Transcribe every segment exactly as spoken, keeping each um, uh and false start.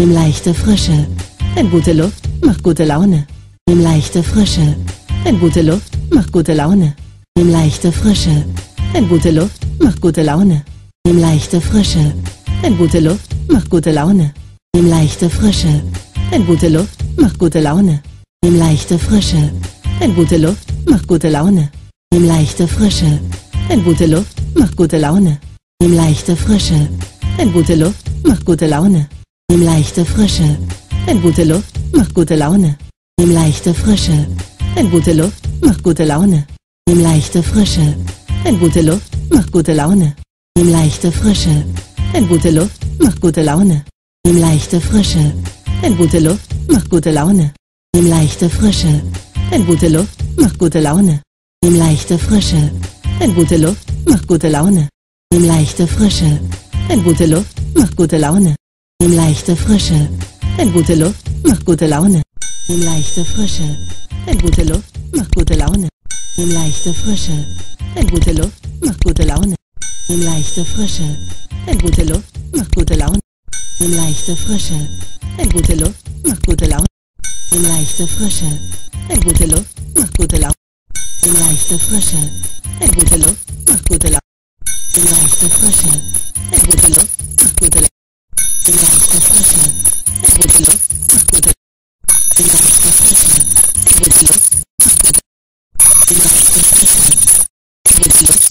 Nimm leichte Frische, denn gute Luft macht gute Laune. Nimm leichte Frische, denn gute Luft macht gute Laune. Nimm leichte Frische, denn gute Luft macht gute Laune. Nimm leichte Frische, denn gute Luft macht gute Laune. Nimm leichte Frische, denn gute Luft macht gute Laune. Nimm leichte Frische, denn gute Luft macht gute Laune. Nimm leichte Frische, denn gute Luft macht gute Laune. Nimm leichte Frische, denn gute Luft macht gute Laune. Nimm leichte Frische, denn gute Luft macht gute Laune. Nimm leichte Frische, denn gute Luft macht gute Laune. Nimm leichte Frische, denn gute Luft macht gute Laune. Nimm leichte Frische, denn gute Luft macht gute Laune. Nimm leichte Frische, denn gute Luft macht gute Laune. Nimm leichte Frische, denn gute Luft macht gute Laune. Nimm leichte Frische, denn gute Luft macht gute Laune. Nimm leichte Frische, denn gute Luft macht gute Laune. Nimm leichte Frische, denn gute Luft macht gute Laune. Nimm leichte Frische, denn gute Luft macht gute Laune. Nimm leichte Frische, denn gute Luft macht gute Laune. Nimm leichte Frische, denn gute Luft macht gute Laune. Nimm leichte Frische, denn gute Luft macht gute Laune. Nimm leichte Frische, denn gute Luft macht gute Laune. Nimm leichte Frische, denn gute Luft macht gute Laune. Nimm leichte Frische, denn gute Luft macht gute Laune. Nimm leichte Frische, denn gute Luft macht gute Laune. Nimm leichte Frische, denn gute Luft macht gute Laune. Nimm leichte Frische, denn gute Luft.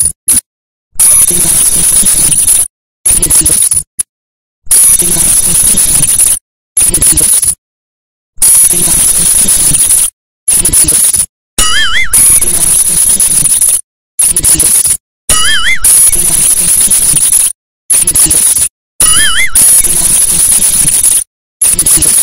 Nimm leichte Frische, denn gute Luft. Nimm leichte Frische, denn gute Luft. Nimm leichte Frische, denn gute Luft. Nimm leichte Frische, denn gute Luft. Nimm leichte Frische, denn gute Luft. Nimm leichte Frische, denn gute Luft.